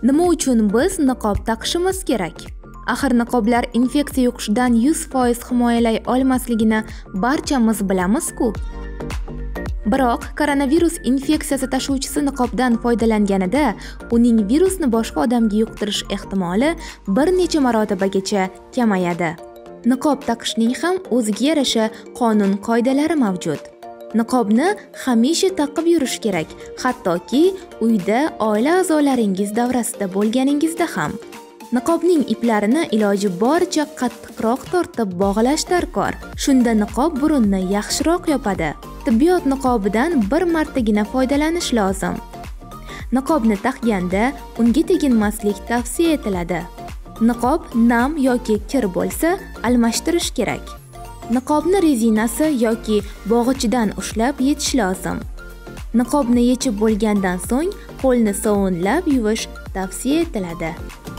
Nima uchun biz niqob taqishimiz kerak? Axir niqoblar infeksiya yuqishidan 100% himoyalay olmasligini barchamiz bilamiz-ku. Biroq koronavirus infeksiyasi tashuvchisi niqobdan foydalanganida uning virusni boshqa odamga yuqtirish ehtimoli bir necha marotibagacha kamayadi. Niqob taqishning ham o'ziga yarasha qonun-qoidalari mavjud. Niqobni hamisha taqib yurish kerak, hattoki uyda oila a'zolaringiz davrasida bo'lganingizda ham. Niqobning iplarini iloji boricha qattiqroq tortib bog'lash darkor. Shunda niqob burunni yaxshiroq yopadi. Tibbiyot niqobidan bir martagina foydalanish lozim. Niqobni taqganda unga teginmaslik tavsiya etiladi. Niqob nam yoki kir bo'lsa, almashtirish kerak. Niqobni rezinasi yoki bog'ichidan ushlab yetish lozim. Niqobni yechib bo'lgandan so'ng qo'lni sovunlab yuvish tavsiya etiladi.